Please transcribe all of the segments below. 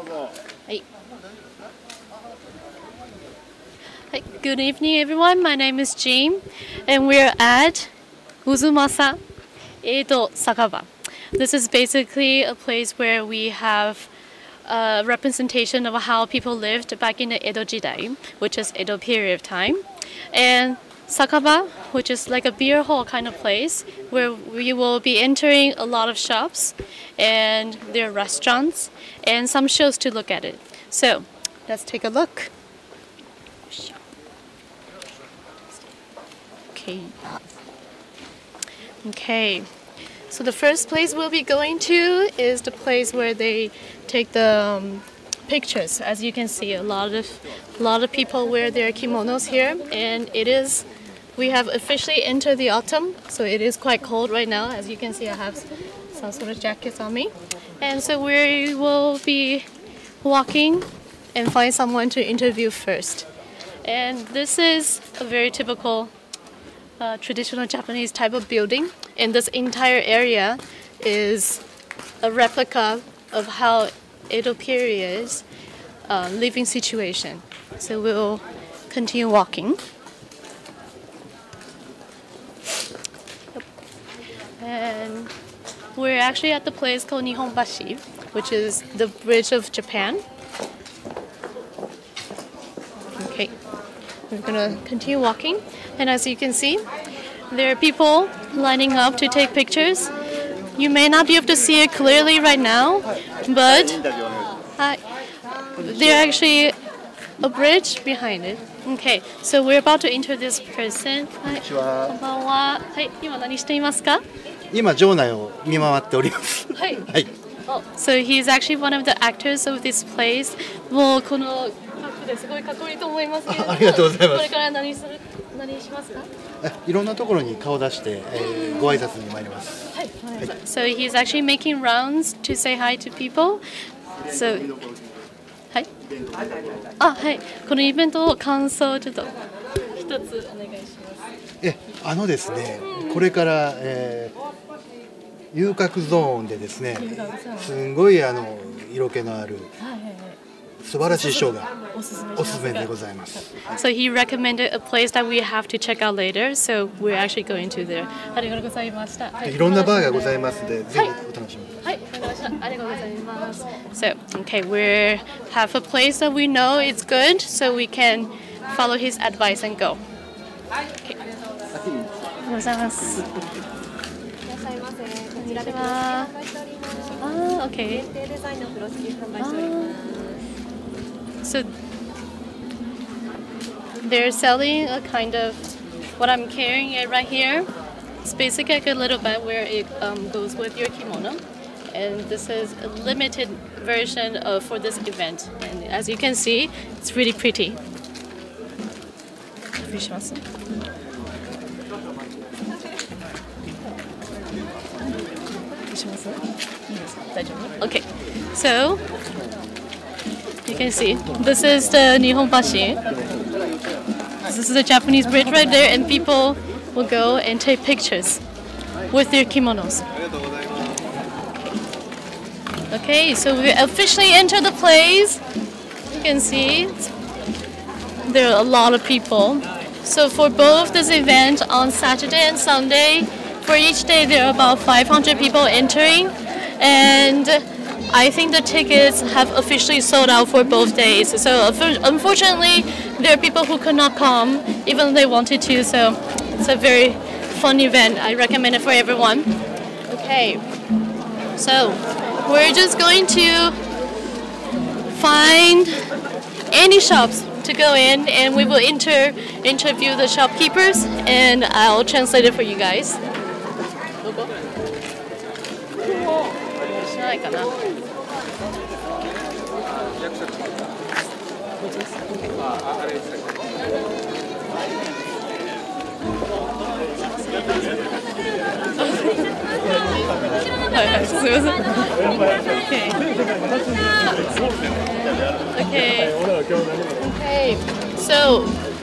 Hi. Hi. Good evening, everyone. My name is Jean, and we're at Uzumasa Edo Sakaba. This is basically a place where we have a representation of how people lived back in the Edo Jidai, which is Edo period of time, and Sakaba, which is like a beer hall kind of place where we will be entering a lot of shops and there are restaurants and some shows to look at it. So let's take a look. Okay. So the first place we'll be going to is the place where they take the pictures. As you can see, a lot of people wear their kimonos here, and we have officially entered the autumn, so it is quite cold right now. As you can see, I have some sort of jackets on me, and so we will be walking and find someone to interview first. And this is a very typical traditional Japanese type of building, and this entire area is a replica of how Edo period's living situation. So we'll continue walking. And we're actually at the place called Nihonbashi, which is the bridge of Japan. Okay, we're gonna continue walking, and as you can see, there are people lining up to take pictures. You may not be able to see it clearly right now, but there's actually a bridge behind it. Okay, so we're about to enter this person. こんにちは。 こんばんは。はい、今何していますか？ 今場内を見回っております。 はい。 はい。 Oh, so he's actually one of the actors of this place. もうこの格好ですごいかっこいいと思いますけれども。 ありがとうございます。 これから何しますか？ いろんなところに顔出して、ご挨拶に参ります。 はい。So he's actually making rounds to say hi to people. So はい。はい。このイベントの感想をちょっと一つお願いします。 ですね、これから、遊郭ゾーンでですね、すんごい色気のある素晴らしいショーがおすすめでございます。 So he recommended a place that we have to check out later. So we're actually going to there. ありがとうございました。 いろんなバーがございますので、ぜひお楽しみに。 はい、わかりました。ありがとうございます。So, okay, we have a place that we know is good, so we can follow his advice and go. Okay. ありがとうございます。 いらっしゃいませ。こちらであ販売しております。 okay. 限定デザインの風呂敷販売しております。 So they're selling a kind of what I'm carrying it right here. It's basically like a little bag where it goes with your kimono, and this is a limited version for this event. And as you can see, it's really pretty. 大丈夫? Okay, so you can see this is the Nihonbashi. This is the Japanese bridge right there, and people will go and take pictures with their kimonos. Okay, so we officially enter the place. You can see there are a lot of people. So for both this event on Saturday and Sunday, for each day there are about 500 people entering, and I think the tickets have officially sold out for both days. So unfortunately, there are people who could not come even if they wanted to. So it's a very fun event. I recommend it for everyone. Okay, so we're just going to find any shops to go in, and we will interview the shopkeepers, and I'll translate it for you guys. しないかな。はいはい、すみません。Okay. Okay. So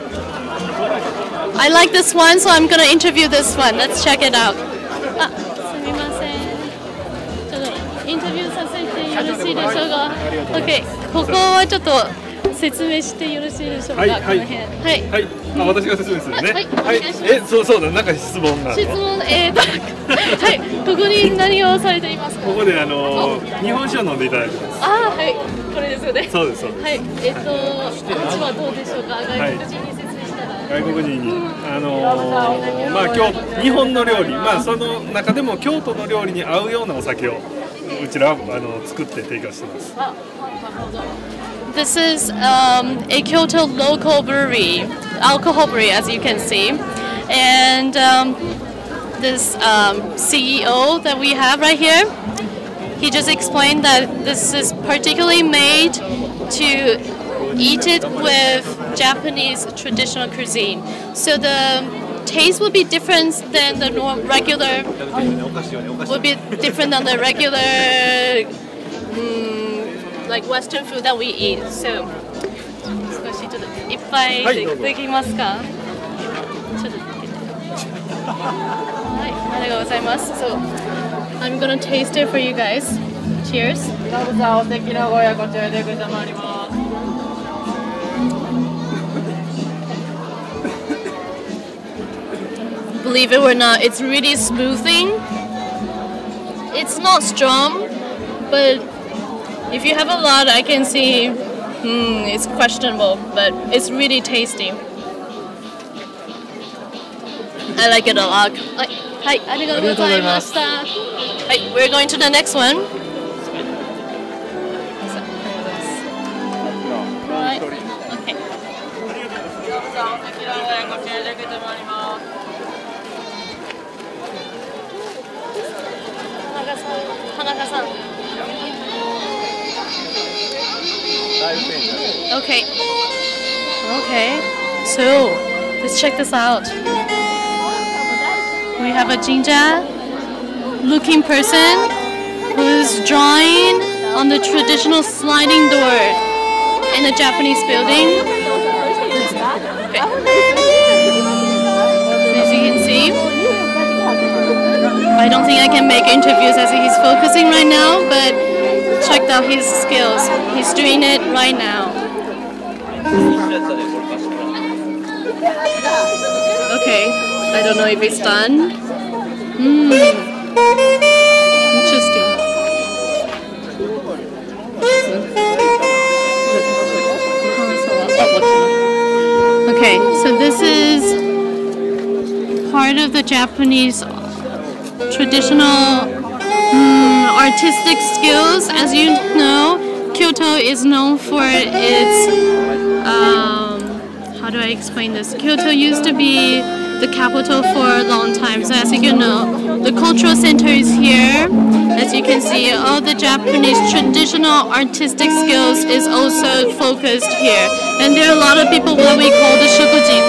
I like this one, so I'm gonna interview this one. Let's check it out. あ、すみません。ちょっとインタビューさせてよろしいでしょうか。OK、ここはちょっと説明してよろしいでしょうか。 はいはいこの辺。はい。 はい、あ、私が説明するね。 はいはい、 お願いしますそうだ、なんか質問が。 質問はい、ここに何をされていますか。 ここで日本酒を飲んでいただいてます。 ああ、はい、これですよね。 そうですそうです。 はい、味はどうでしょうか。外国人に説明したら。 外国人に、まあ日本の料理、まあその中でも京都の料理に合うようなお酒をうちらは作って提供してます。 This is a Kyoto local brewery, alcohol brewery, as you can see, and this CEO that we have right here, he just explained that this is particularly made to eat it with Japanese traditional cuisine. So the taste would be different than the regular. Would be different than the regular. Like Western food that we eat. So 少しちょっといっぱいできますか。ちょっとはい、ありがとうございます。So I'm gonna taste it for you guys. Cheers. どうぞお席のご予約こちらで承ります。Believe it or not, it's really smoothing. It's not strong, but if you have a lot, I can see it's questionable, but it's really tasty. I like it a lot. はい、ありがとうございました。はい、we're going to the next one. はい、OK。田中さん。Okay. Okay. So let's check this out. We have a jinja-looking person who's drawing on the traditional sliding door in a Japanese building. Okay. As you can see, I don't think I can make interviews as he's focusing right now, but check out his skills. He's doing it right now. Okay, I don't know if it's done. Interesting. Okay, so this is part of the Japanese traditional artistic skills. As you know, Kyoto is known for its how do I explain this? Kyoto used to be the capital for a long time, so as you know, the cultural center is here. As you can see, all the Japanese traditional artistic skills is also focused here. And there are a lot of people what we call the shokujin,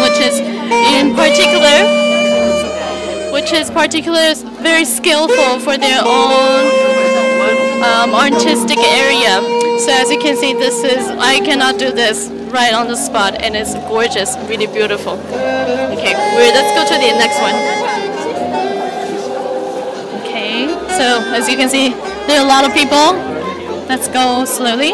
which is very skillful for their own artistic area. So as you can see, I cannot do this right on the spot, and it's gorgeous, really beautiful. Okay, let's go to the next one. Okay, so as you can see, there are a lot of people. Let's go slowly.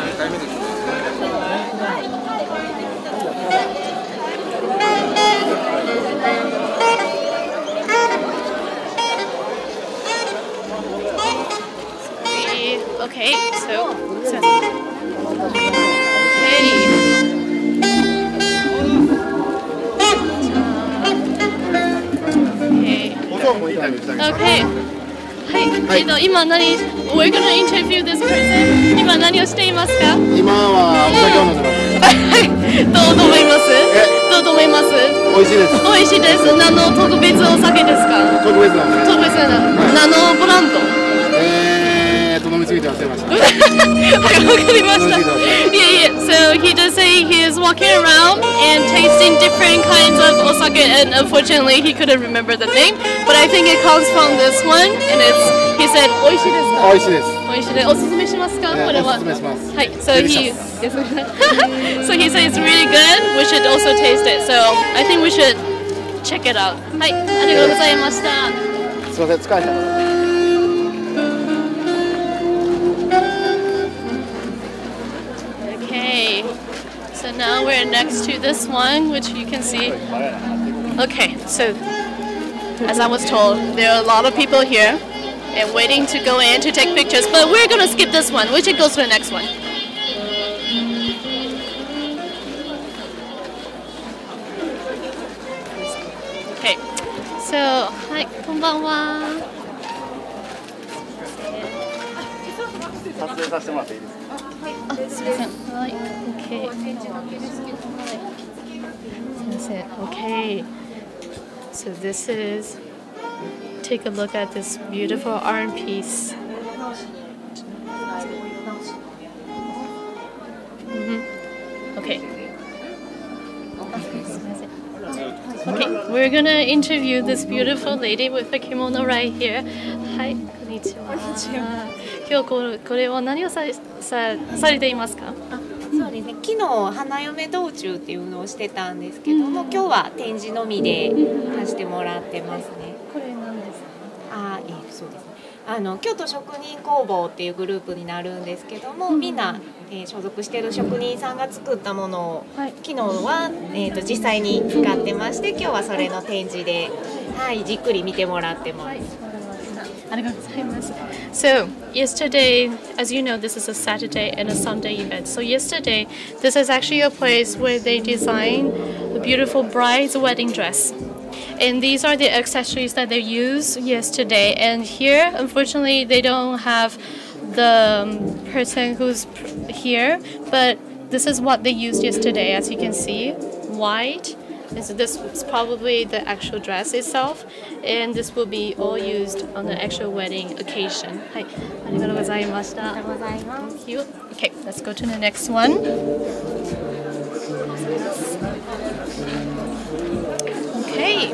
Okay, so Okay. はい。今we're gonna interview this person. 今何をしていますか？ 今はお酒を飲んでます。 どう思います？どう思います？ 美味しいです。 美味しいです。何の特別お酒ですか？ 特別なの。 特別な何のブランド？ 飲みすぎて忘れました。 わかりました。Yeah. So he just say he is walking around and tasting different kinds of osake, and unfortunately he couldn't remember the name. But I think it comes from this one, and he said 美味しいですか？ 美味しいです。 美味しいです。おすすめしますか？これは。 おすすめします。 はい。So he said it's really good. We should also taste it. So I think we should check it out. はい。ありがとうございました。 すみません、疲れた。 So now we're next to this one, which you can see. Okay, so as I was told, there are a lot of people here and waiting to go in to take pictures, but we're gonna skip this one. We should go to the next one. Okay, so hi, こんばんは。 撮影させてもらっていいですか。 あ、すみません。はい、OK。すみません。OK. So this is. Take a look at this beautiful art piece. Okay. Okay, we're gonna interview this beautiful lady with a kimono right here. Hi, こんにちは。今日これは何をされていますか？ そうですね。昨日花嫁道中っていうのをしてたんですけども、今日は展示のみでさせてもらってますね。 これ何ですか？ そうですね。京都職人工房っていうグループになるんですけども、みんな、所属している職人さんが作ったものを、昨日は、実際に使ってまして、今日はそれの展示で、じっくり見てもらってます。 So yesterday, as you know, this is a Saturday and a Sunday event. So yesterday, this is actually a place where they design a beautiful bride's wedding dress. And these are the accessories that they used yesterday. And here, unfortunately, they don't have the person who's here, but this is what they used yesterday, as you can see, white. And so this is probably the actual dress itself, and this will be all used on the actual wedding occasion. はい、ありがとうございました。Thank you. Okay, let's go to the next one. Okay.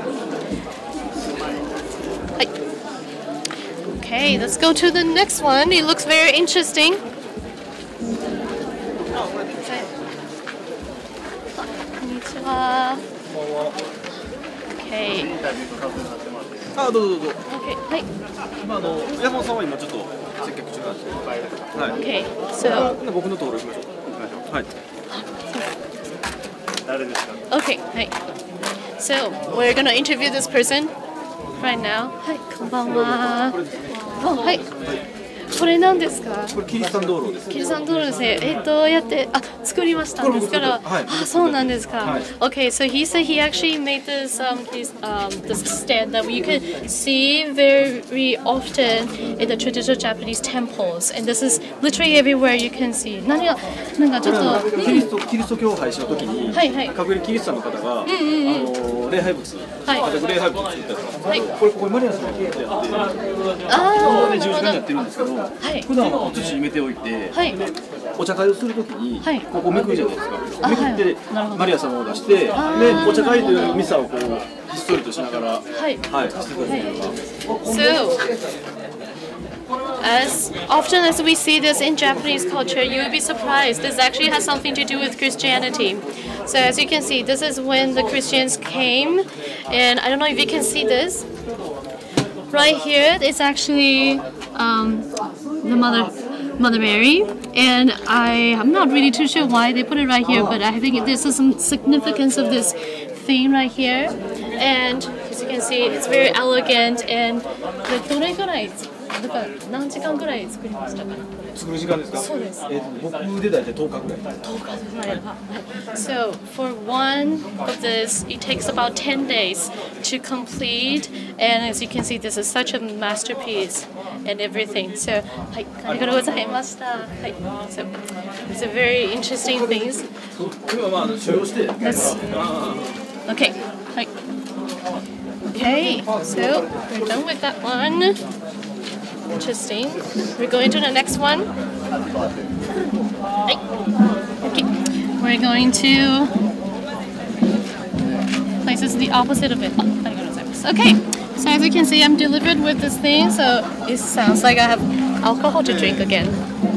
Hi. Okay, let's go to the next one. It looks very interesting. Konnichiwa. Okay. あ、どうぞどうぞ。 Okay. Hi. 山本さんは今ちょっと接客中なんですけど。はい。 Okay. So. 僕のところ行きましょう。はい。誰ですか。 Okay. Hi. So we're gonna interview this person right now. Hi. こんばんは。はい。これ何ですか？ これキリシタン道路です。 キリシタン道路ですね。やって作りましたんですから。 はい。 そうなんですか。 はい。 Okay, so he said he actually made this this stand that you can see very often in the traditional Japanese temples, and this is literally everywhere you can see. 何がなんかちょっとキリスト教拝師の時に、隠れキリストの方が礼拝物、礼拝物を作ったやつなんですけど、これマリアさんが作ってやって、ここで十字架になってるんですけど。普段は土埋めておいて、お茶会をするときにここめくるじゃないですか。めくってマリア様を出して、でお茶会というミサをこうひっそりとしながら、してください。 So, as often as we see this in Japanese culture, you would be surprised. This actually has something to do with Christianity. So as you can see, this is when the Christians came, and I don't know if you can see this. Right here, it's actually the Mother Mary, and I'm not really too sure why they put it right here, but I think there's some significance of this theme right here. And as you can see, it's very elegant. And どれぐらい何時間ぐらい作りましたか？ 作る時間ですか？そうです。僕で大体10日ぐらい。10日ぐらい。 So for one of this, it takes about 10 days to complete, and as you can see, this is such a masterpiece and everything. So, はい、ありがとうございました。はい、so it's a very interesting things. 今は使用して。 Okay. はい。Okay. So we're done with that one. Interesting. We're going to the next one. Okay. We're going to places the opposite of it. Okay. So as you can see, I'm delivered with this thing, so it sounds like I have alcohol to drink again.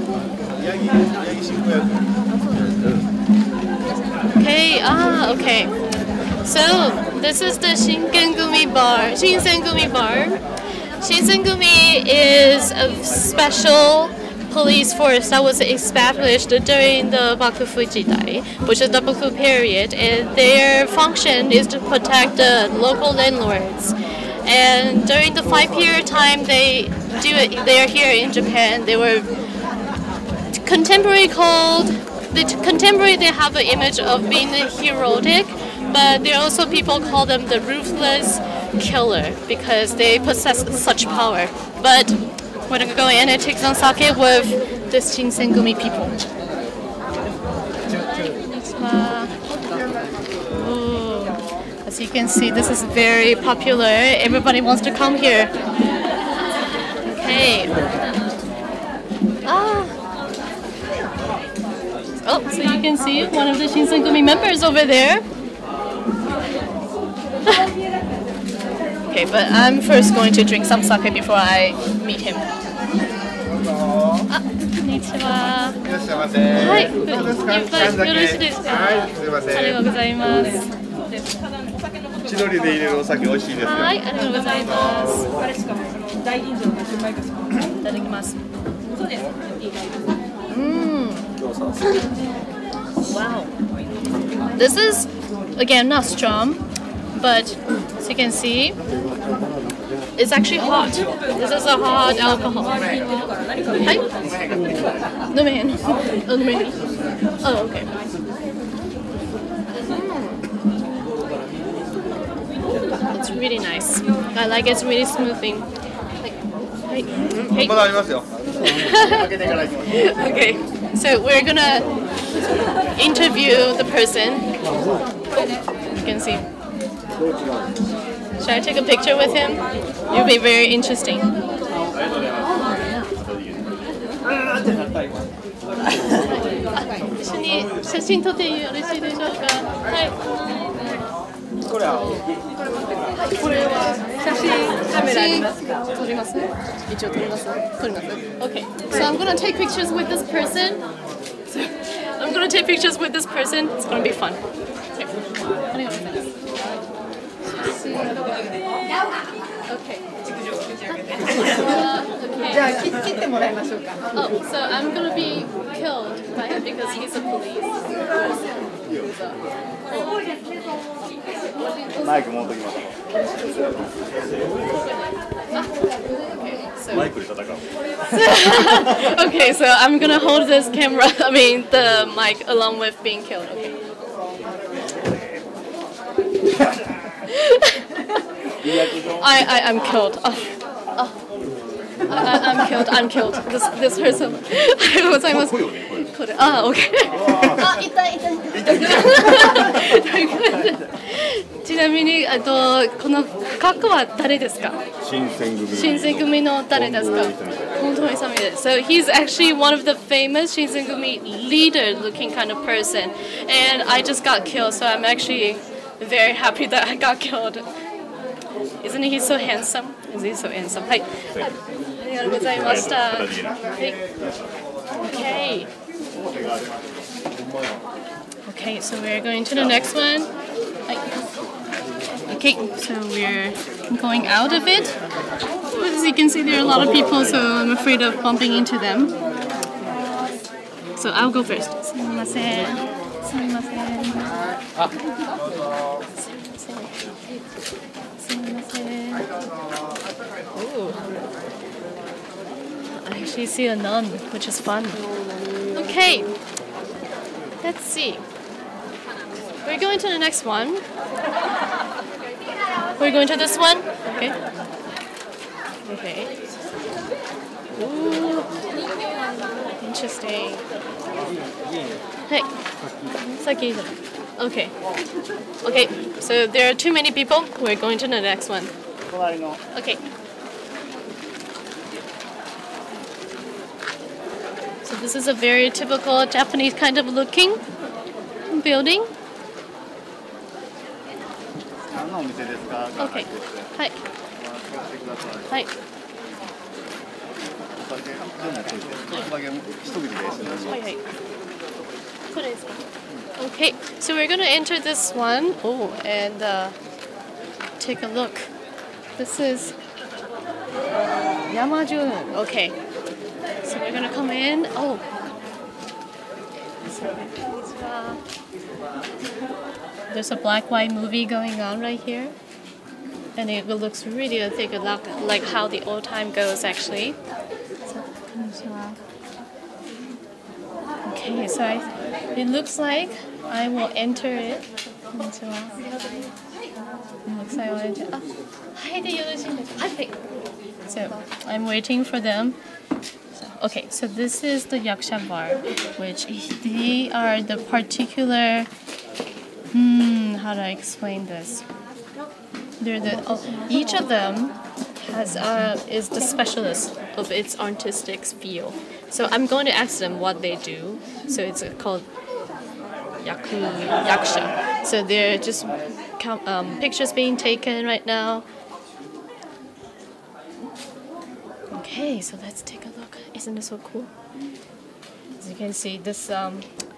Okay. Okay. So this is the Shinsengumi bar. Shinsengumi bar. Shinsengumi is a special police force that was established during the Bakufu Jidai, which is the Bakufu period, and their function is to protect the local landlords. And during the 5-year time they are here in Japan, they were contemporary they have an image of being heroic, but there are also people call them the ruthless killer because they possess such power. But we're gonna go in and take some sake with this Shinsengumi people. Ooh. As you can see, this is very popular. Everybody wants to come here. Okay. Oh, so you can see one of the Shinsengumi members over there. Okay, but I'm first going to drink some sake before I meet him. こんにちは。いらっしゃいませ。はい、よろしいですか。はい、すみません。ありがとうございます。 千鳥で入れるお酒美味しいですよ。 はい、ありがとうございます。いただきます。Wow. This is again not strong, but as you can see, it's actually hot. This is a hot alcohol. Hi. No man. Oh, no man. Oh, okay. It's really nice. I like it's really smoothing. Hey. Okay, so we're gonna interview the person. You can see. Should I take a picture with him? It will be very interesting. 一緒に写真撮ってよろしいでしょうか。はい。これは写真カメラありますか？撮ります？一応撮ります？撮ります？ Okay. So I'm gonna take pictures with this person. So I'm gonna take pictures with this person. It's gonna be fun. Okay. ありがとうございます。Okay. じゃあ切ってもらいましょうか。Oh, so I'm gonna be killed by him because he's a police. マイク持っときます。マイクで戦う。 Okay, so I'm gonna hold this camera. I mean the mic along with being killed. Okay. I'm killed. I'm killed. This person. ありがとうございます。これ。あ、OK。あ、痛い。ちなみにこの格好は誰ですか？新選組の誰ですか？本当に勇です。So he's actually one of the famous Shinsengumi leader-looking kind of person, and I just got killed. So I'm actually very happy that I got killed. Isn't he so handsome? Is he so handsome? はい。ありがとうございました。はい。Okay. Okay, so we're going to the next one. Okay, so we're going out of it. As you can see, there are a lot of people, so I'm afraid of bumping into them. So I'll go first. すみません。すみません。Ooh. I actually see a nun, which is fun. Okay, let's see. We're going to the next one. We're going to this one? Okay. Okay. Ooh. Interesting. Hey. Okay. Okay, so there are too many people. We're going to the next one. Okay. So this is a very typical Japanese kind of looking building. Okay. Hi. Hi. Okay, so we're going to enter this one. Oh, and take a look. This is Yamajun. Okay. So we're gonna come in. Oh. There's a black-white movie going on right here. And it looks really, I think, like how the old time goes actually. Okay, so it looks like I will enter it. So I'm waiting for them. Okay, so this is the yaksha bar, which they are the particular. How do I explain this? Each of them is the specialist of its artistic field. So I'm going to ask them what they do. So it's called yaksha. So they're just pictures being taken right now. Okay, so let's take a look. Isn't this so cool? As you can see, this. As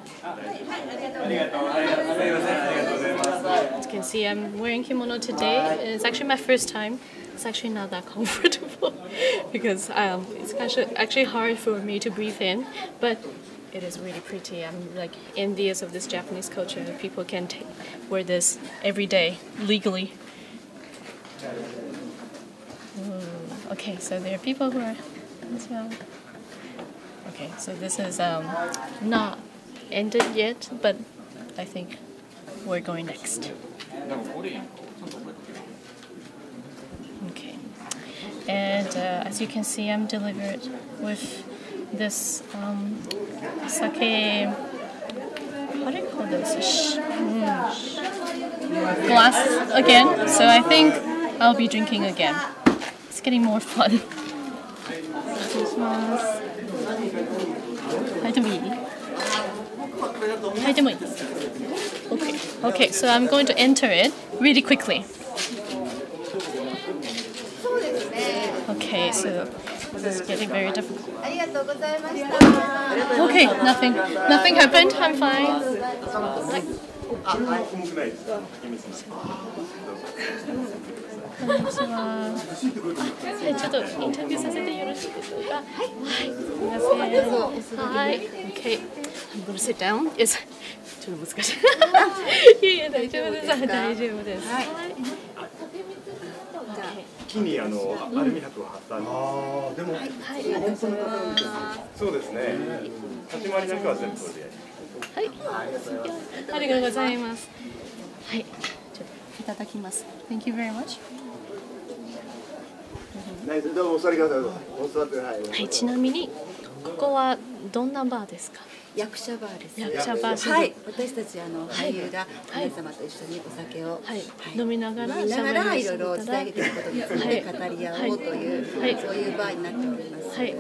you can see, I'm wearing kimono today. It's actually my first time. It's actually not that comfortable because it's actually hard for me to breathe in, but it is really pretty. I'm like envious of this Japanese culture that people can wear this every day legally. Okay, so there are people who are as well. Okay, so this is not ended yet, but I think we're going next. Okay, and as you can see, I'm delivered with this sake. How do you call this? Glass again. So I think I'll be drinking again. It's getting more fun. Okay, so I'm going to enter it really quickly. Okay, so this is getting very difficult. Okay, nothing happened. I'm fine. こんにちは。ちょっとインタビューさせてよろしいでしょうか。はい。すみません。はい。Okay. I'm gonna sit down. Yes. ちょっと難しい。いや大丈夫です。大丈夫です。はい。 木にアルミ箔を貼ったんです。でも、そうですね。始まりだけは全部それで。 はい。ありがとうございます。はい。ちょっといただきます。Thank you very much. どうもお座りください。お座ってはい。 ちなみにここはどんなバーですか？ 役者バーです。 役者バー。 はい。私たち俳優が皆様と一緒にお酒を飲みながらいろいろ伝えていくことについて語り合おうというそういうバーになっております。 はい。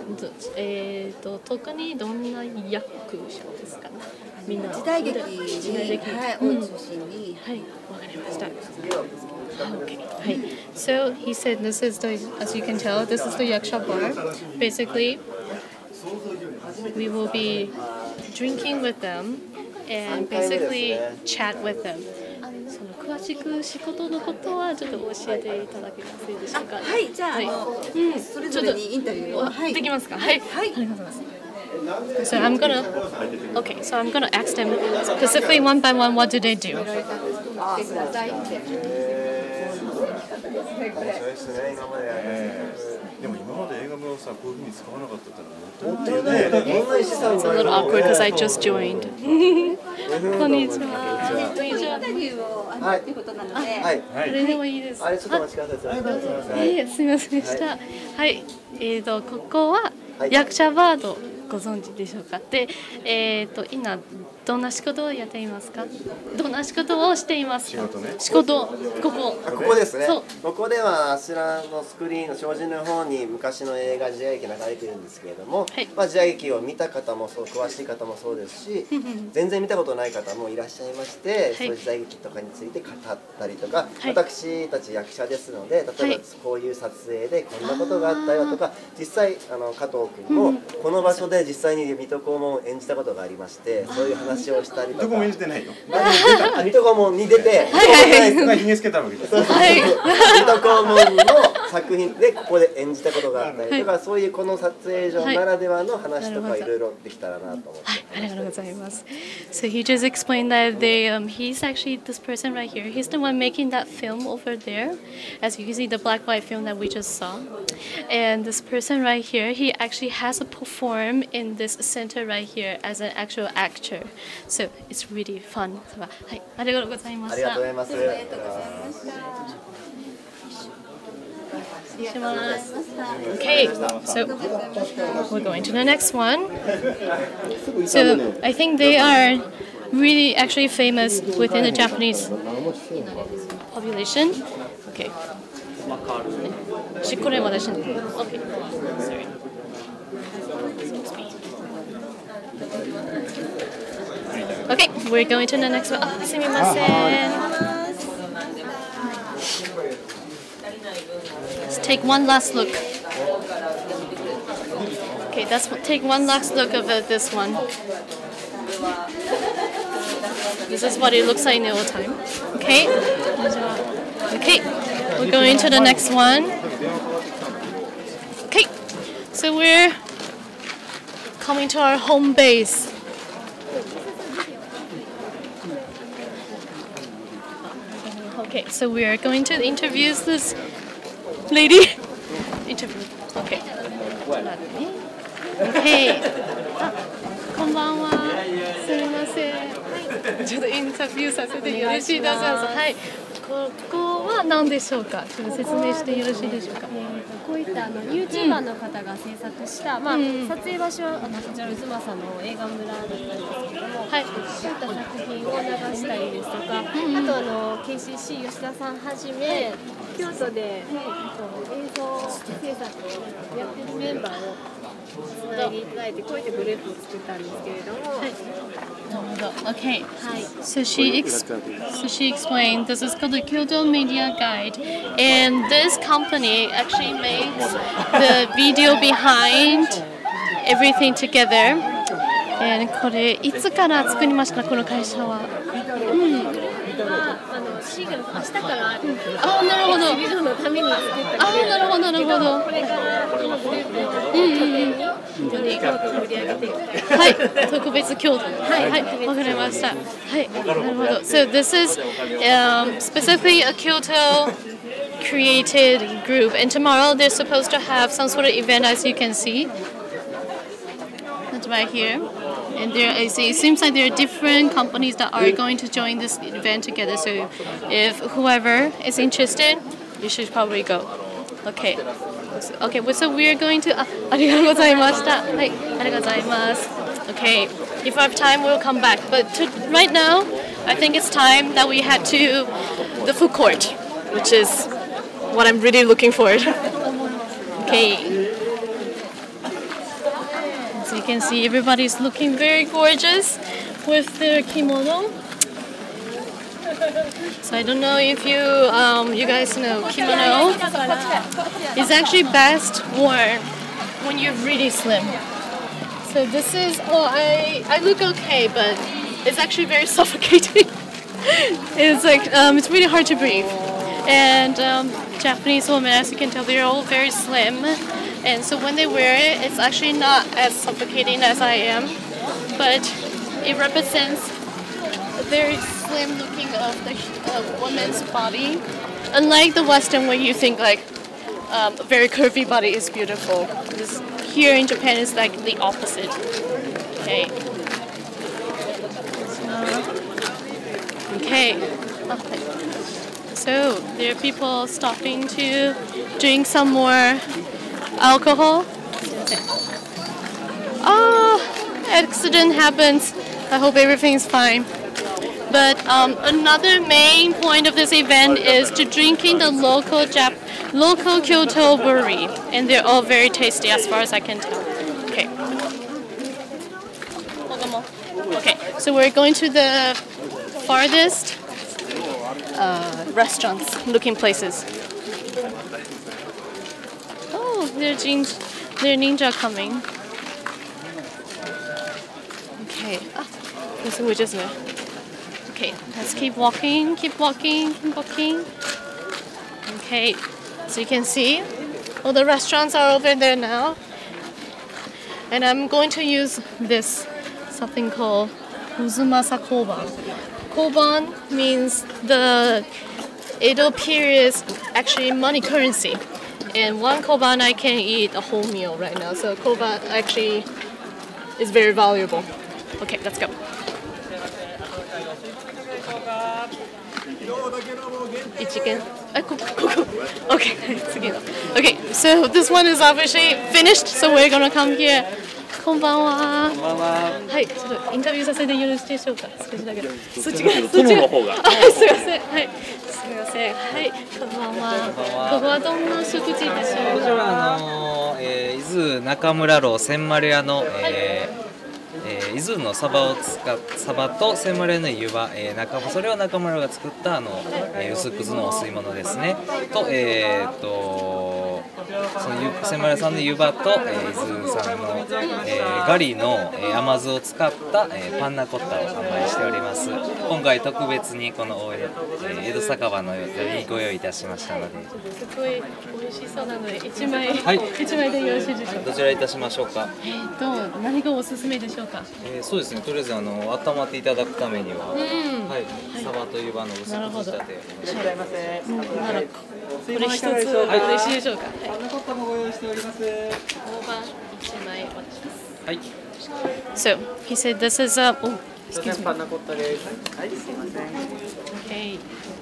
特にどんな役者ですかね？みんな時代劇を中心にはいわかりました。Okay. So he said this is the, as you can tell, this is the yaksha bar. Basically, we will be drinking with them and basically chat with them. その詳しく仕事のことはちょっと教えていただけますでしょうか。 はい、じゃあそれぞれにインタビューをできますか。はい。ありがとうございます。So I'm gonna ask them specifically one by one. What do they do? でも今まで映画もさこういう風に使わなかったってのは It's a little awkward because I just joined. こんにちは。 インタビューをっていうことなので、 誰でもいいです。 ちょっとお待ちください。 すみませんでした。はい。ここは役者バードご存知でしょうか。で、今どんな仕事をやっていますか。どんな仕事をしていますか。仕事ここですね。ここではあちらのスクリーンの障子の方に昔の映画時代劇が流れているんですけれども、時代劇を見た方もそう詳しい方もそうですし、全然見たことない方もいらっしゃいまして、そういう時代劇とかについて語ったりとか、私たち役者ですので、例えばこういう撮影でこんなことがあったよとか、実際加藤君もこの場所で実際に水戸黄門を演じたことがありまして、そういう話をしたりとか。 水戸黄門演じてないの？ 水戸黄門に出て、 ひげつけたわけです。 水戸黄門の作品でここで演じたことがあったりとか、そういうこの撮影所ならではの話とかいろいろできたらなと思って。 ありがとうございます。So he just explained that he's actually this person right here. He's the one making that film over there. As you can see, the black white film that we just saw. And this person right here, he actually has to perform in this center right here as an actual actor. So it's really fun. はい、ありがとうございました。 ありがとうございます。 Okay, so we're going to the next one. So I think they are really actually famous within the Japanese population. Okay. Okay, sorry. Okay, we're going to the next one. すみません。Let's take one last look. Okay, take one last look of this one. This is what it looks like in the old time. Okay. Okay, we're going to the next one. Okay, so we're coming to our home base. Okay, so we are going to interview this lady. Interview. Okay. Okay. こんばんは。すみません。ちょっとインタビューさせてよろしいですか。はい。ここは何でしょうか。ちょっと説明してよろしいでしょうか。 こういったYouTuber の方が制作した、撮影場所はこちら渦政の映画村だったんですけども、はい、そういった作品を流したりですとか、あとKCC 吉田さんはじめ、京都で映像制作をやってるメンバーをつないでいただいて、こういったグループを作ったんですけれども。はい Okay, so she explained this is called the Kyoto Media Guide, and this company actually makes the video behind everything together. And これいつから作りましたこの会社は？ シーグル明日からある。 あ、なるほど。 ビデオのために作った。 あ、なるほどなるほど。 これからこのグループを拠点に京都を盛り上げていきたい。 はい、特別京都。はい、わかりました。はい、なるほど。So this is specifically a Kyoto created group, and tomorrow they're supposed to have some sort of event, as you can see. That's right here. And it seems like there are different companies that are going to join this event together. So if whoever is interested, you should probably go. Okay. Okay, so we are going to... ありがとうございました。はい、ありがとうございます。Okay, if I have time, we'll come back. But right now, I think it's time that we head to the food court, which is what I'm really looking forward. Okay. So you can see everybody's looking very gorgeous with their kimono. So I don't know if you guys know kimono is actually best worn when you're really slim. So this is I look okay, but it's actually very suffocating. It's like it's really hard to breathe. And Japanese women, as you can tell, they're all very slim. And so when they wear it, it's actually not as suffocating as I am, but it represents a very slim looking of the woman's body. Unlike the Western, where you think like a very curvy body is beautiful, here in Japan is like the opposite. Okay. Okay. So there are people stopping to drink some more alcohol. Accident happens. I hope everything's fine. But another main point of this event is to drinking the local Kyoto brewery, and they're all very tasty as far as I can tell. Okay. Okay, so we're going to the farthest restaurants, looking places. Oh, there's ninja coming. Okay. This is just there. Okay, let's keep walking. Okay. So you can see all the restaurants are over there now. And I'm going to use this something called Uzumasa Koban. Koban means the Edo period actually money currency. And one koban I can eat a whole meal right now. So koban actually is very valuable. Okay, let's go. Okay, okay, so this one is obviously finished, so we're gonna come here. こんばんは。こんばんは。はい、ちょっとインタビューさせてよろしいでしょうか。少しだけ。そっちが。 殿の方が。 あ、すみません。はい。すみません。はい。こんばんは。ここはどんな食事でしょうか。 こちらは伊豆中村楼千丸屋の伊豆のサバと千丸屋の湯葉、それを中村が作った薄くずのお吸い物ですね。とその千丸屋さんの湯葉と、伊豆さんの、ガリの、甘酢を使った、パンナコッタを販売しております。今回特別にこの江戸酒場のよりご用意いたしましたので。 すごい美味しそうなので1枚、 はい、 1枚でよろしいでしょうか。 どちらいたしましょうか。 何がおすすめでしょうか。 そうですね。とりあえず温まっていただくためには、はい、サバと湯葉の薄く仕立て。 ならこれ一つよろしいでしょうか。パンナコッタもご用意しております。大葉1枚渡します。はい。So he said this is a excuse me. パンナコッタです。はい、すみません。Okay.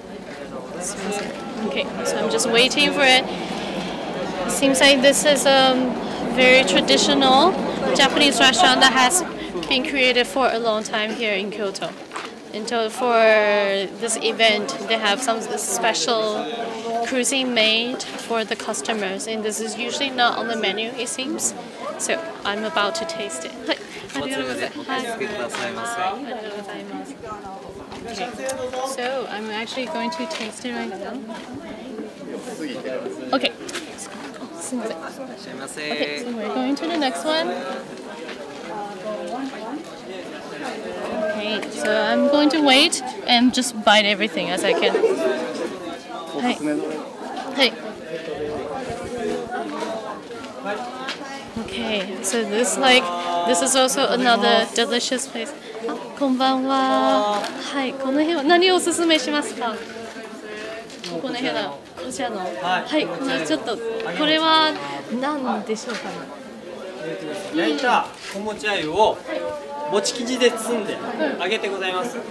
Okay, so I'm just waiting for it. It seems like this is a very traditional Japanese restaurant that has been created for a long time here in Kyoto. And so for this event, they have some special cuisine made for the customers, and this is usually not on the menu, it seems. So I'm about to taste it. So I'm actually going to taste it right now. Okay. Okay, so we're going to the next one. Okay, so I'm going to wait and just bite everything as I can. Hey. Okay, so this is also another delicious place. こんばんは。はい、この辺は何をおすすめしますか。この辺のこちらの。はい、このちょっとこれは何でしょうかね。 焼いた小餅鮎を餅生地で包んで揚げてございます。はい、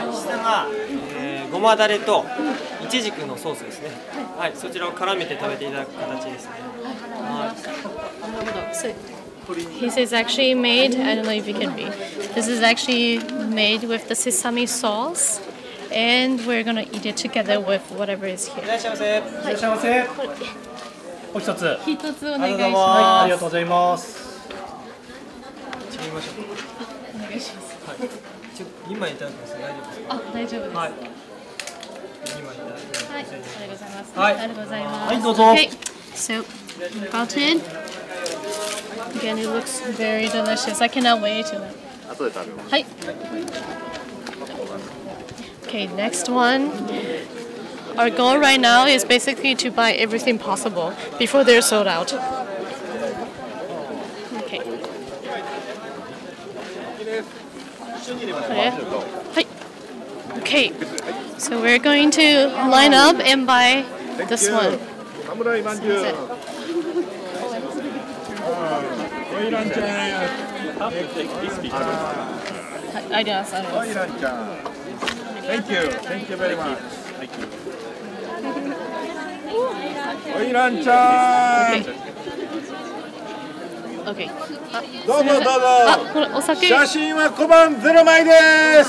下が、ごまだれとイチジクのソースですね。はい、そちらを絡めて食べていただく形ですね。はい。 This is actually made, I don't know if you can read. This is actually made with the sesame sauce, and we're gonna eat it together with whatever is here. いらっしゃいませ。いらっしゃいませ。お一つ。 一つお願いします。 ありがとうございます。見ましょう。 お願いします。 はい。2枚いただきます。大丈夫ですか。 あ、大丈夫です。 はい。2枚いただきます。 はい、ありがとうございます。 はい、 ありがとうございます。 はい、どうぞ。 Okay, so about it. Again, it looks very delicious. I cannot wait to it. 後で食べます。 はい。Okay, next one. Our goal right now is basically to buy everything possible before they're sold out. Okay. はい。Okay. So we're going to line up and buy this one. 侍まんじゅう。オイランちゃん。 あります。 オイランちゃん。Thank you. Thank you very much. オイランちゃん。 Okay. どうぞどうぞ。 あ、これお酒。 写真は小判0枚です。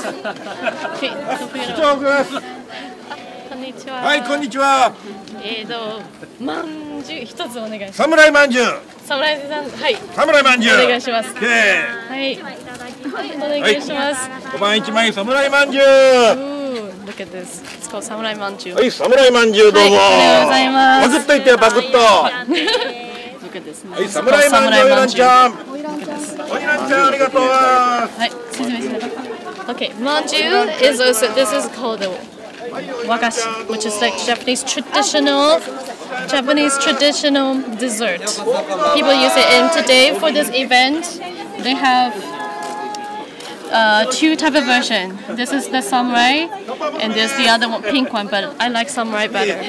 市長君。 こんにちは。 はい、こんにちは。 まんじゅう一つお願いします。 侍まんじゅう。 侍さん、はい。 侍まんじゅう。 お願いします。はい。お願いします。 小判1枚侍まんじゅう。 Look at this. It's called 侍まんじゅう。 はい、侍まんじゅうどうぞ。 ありがとうございます。 パクっといてよ、パクっと。はい、侍まんじゅう、オイランちゃん。オイランちゃん、ありがとう。はい、説明します。Okay, まんじゅう is also, this is called the wagashi, which is like Japanese traditional Japanese traditional dessert. People use it, and today for this event, they have two type of version. This is the samurai, and there's the other one, pink one, but I like samurai better.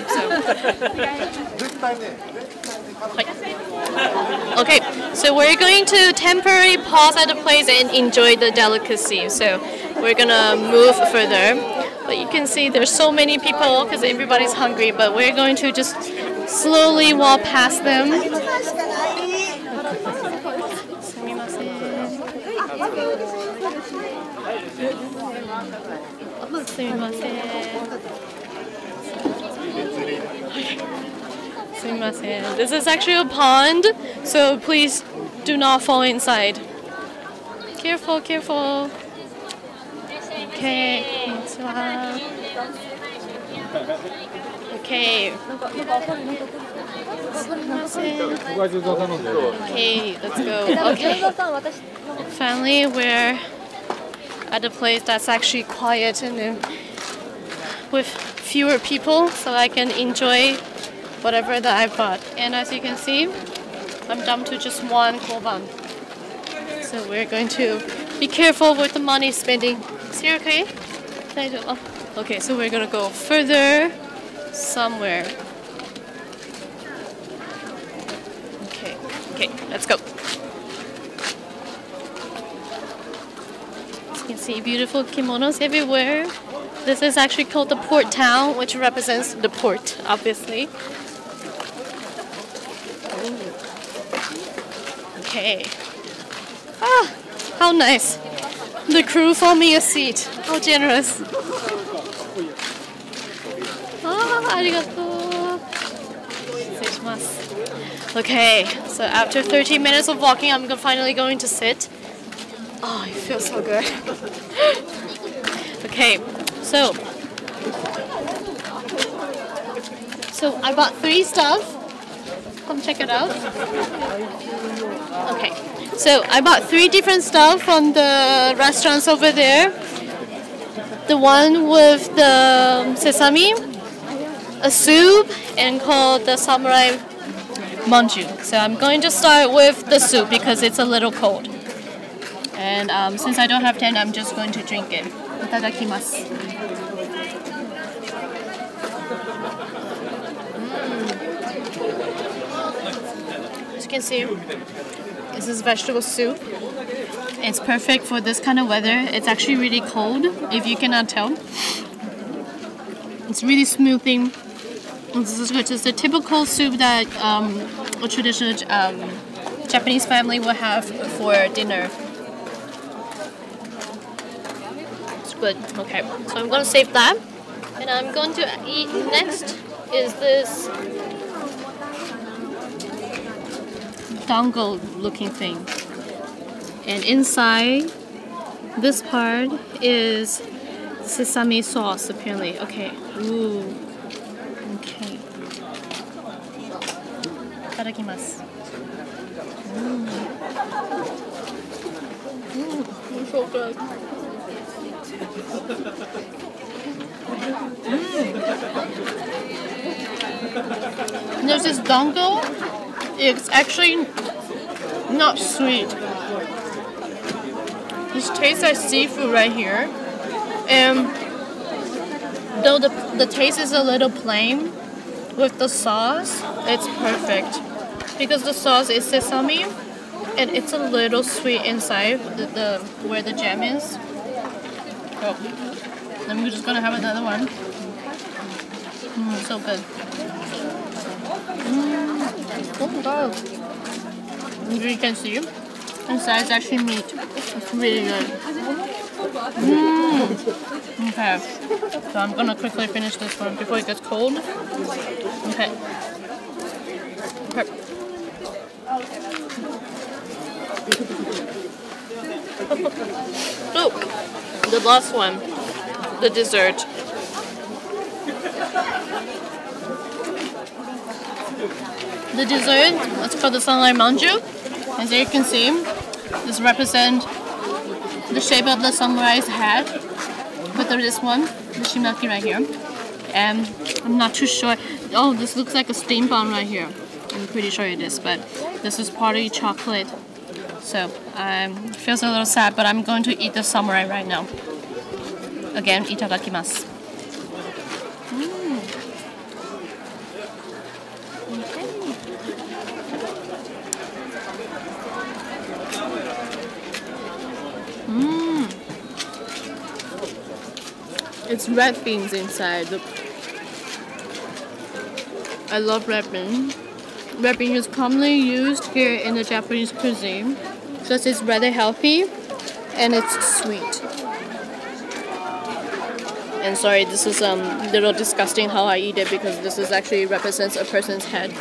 Okay, so we're going to temporarily pause at the place and enjoy the delicacy. So we're gonna move further, but you can see there's so many people because everybody's hungry. But we're going to just slowly walk past them. This is actually a pond, so please do not fall inside. Careful, careful. Okay. Okay. Okay, let's go. Okay. Finally, we're at a place that's actually quiet and with fewer people, so I can enjoy whatever that I bought. And as you can see, I'm down to just one koban. So we're going to be careful with the money spending. Is he okay? Okay, so we're gonna go further somewhere. Okay, let's go. As you can see, beautiful kimonos everywhere. This is actually called the port town, which represents the port, obviously. Okay. Ah, how nice. The crew found me a seat. How generous. Ah, arigato. Okay, so after 13 minutes of walking, I'm finally going to sit. Oh, it feels so good. Okay, so I bought 3 stuff. Come check it out. Okay, so I bought 3 different stuff from the restaurants over there. The one with the sesame, a soup, and called the samurai manju. So I'm going to start with the soup because it's a little cold. And since I don't have tent, I'm just going to drink it. Itadakimasu. As you can see, this is vegetable soup. It's perfect for this kind of weather. It's actually really cold, if you cannot tell. It's really smoothing. This is good. It's a typical soup that a traditional Japanese family will have for dinner. It's good. Okay, so I'm going to save that. And I'm going to eat next is this dongle looking thing. And inside this part is sesame sauce apparently. Okay. Ooh. Okay. Itadakimasu. It's so good. There's this dongle. It's actually not sweet. This tastes like seafood right here. And though the taste is a little plain, with the sauce, it's perfect. Because the sauce is sesame, and it's a little sweet inside where the jam is. Oh, I'm just gonna have another one. So good. Oh God. As you can see, inside is actually meat. It's really good. Okay, so I'm gonna quickly finish this one before it gets cold. Okay. Oh, the last one, the dessert. The dessert, it's called the samurai manju. As you can see, this represents the shape of the samurai's hat with this one, the shimaki right here. And I'm not too sure. Oh, this looks like a steam bun right here. I'm pretty sure it is, but this is partly chocolate. So it feels a little sad, but I'm going to eat the samurai right now. Again, itadakimasu. It's red beans inside. I love red bean. Red bean is commonly used here in the Japanese cuisine because it's rather healthy and it's sweet. And sorry, this is a little disgusting how I eat it because this is actually represents a person's head.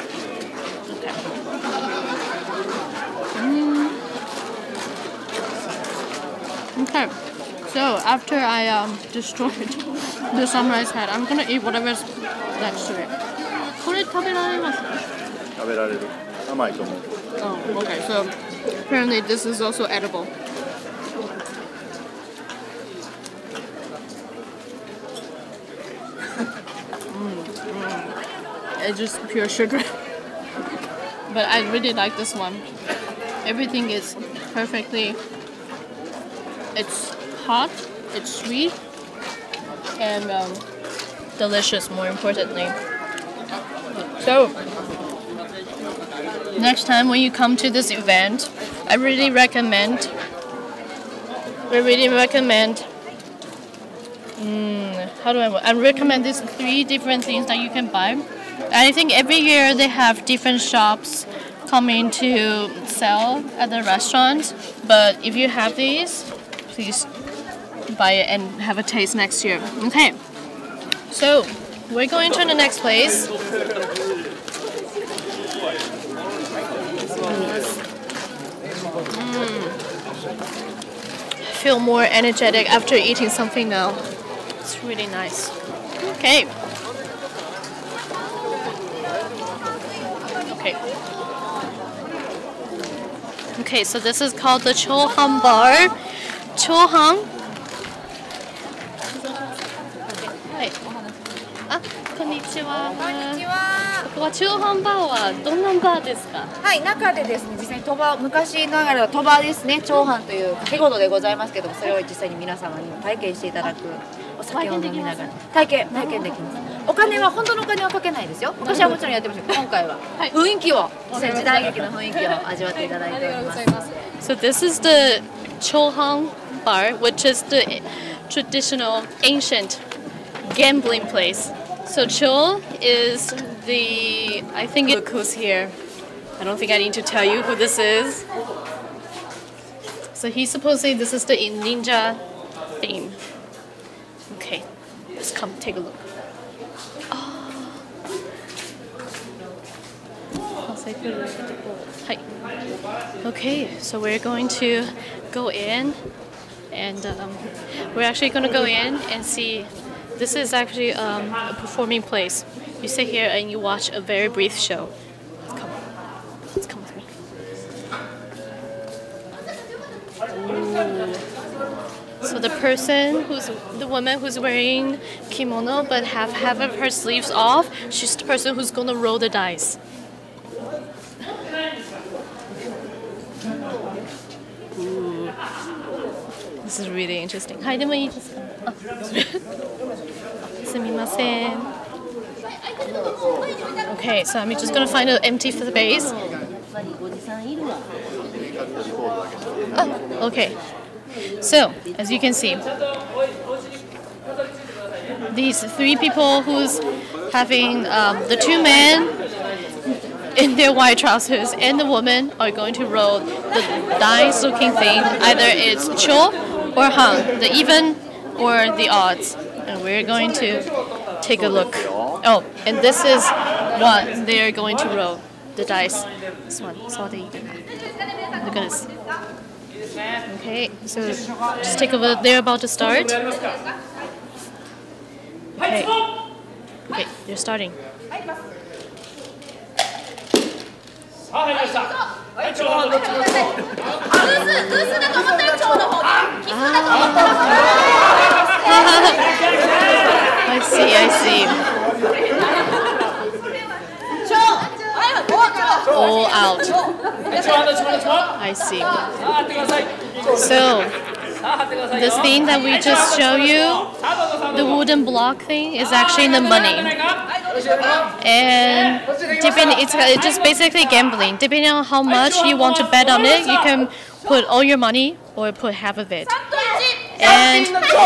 Okay. So after I destroyed the samurai's head, I'm gonna eat whatever's next to it. これ食べられます？食べられる。甘いと思う。Oh, okay. So apparently this is also edible. It's just pure sugar. But I really like this one. Everything is perfectly. It's hot, it's sweet, and delicious, more importantly. So, next time when you come to this event, I really recommend I recommend these 3 different things that you can buy. I think every year they have different shops coming to sell at the restaurants, but if you have these, please buy it and have a taste next year. Okay, so we're going to the next place. I feel more energetic after eating something now. It's really nice. Okay. Okay, so this is called the Chohan Bar. Chohan. Hi. こんにちは。こんにちは。ここは中半バーはどんなバーですか？ はい、中でですね、実際に鳥羽、昔ながらの鳥羽ですね、長飯という掛け事でございますけども、それを実際に皆様に体験していただくお酒を飲みながら体験できます。お金は本当のお金はかけないですよ。昔はもちろんやってましたけど、今回は雰囲気を、実際時代劇の雰囲気を味わっていただいております。 So this is the Chohan Bar, which is the traditional ancient gambling place. So Cho is I think look who's here. I don't think I need to tell you who this is. So he's supposedly this is the ninja theme. Okay, let's come take a look. Hi. Okay, so we're going to go in, and we're actually going to go in and see. This is actually a performing place. You sit here and you watch a very brief show. Let's come with me. Ooh. So the woman who's wearing kimono but have half of her sleeves off, she's the person who's gonna roll the dice. Ooh. This is really interesting. Hi, Okay, so I'm just gonna find an empty space. Oh, okay. So, as you can see, these 3 people who's having the 2 men in their white trousers and the woman are going to roll the dice looking thing. Either it's cho or hang, the even or the odds. And we're going to take a look. Oh, and this is what they're going to roll, the dice. This one. Look at this. Okay, so just take a look. They're about to start. Okay, they're starting. I see, I see. All out. I see. So, this thing that we just showed you, the wooden block thing, is actually the money. And it's just basically gambling. Depending on how much you want to bet on it, you can put all your money or put half of it. And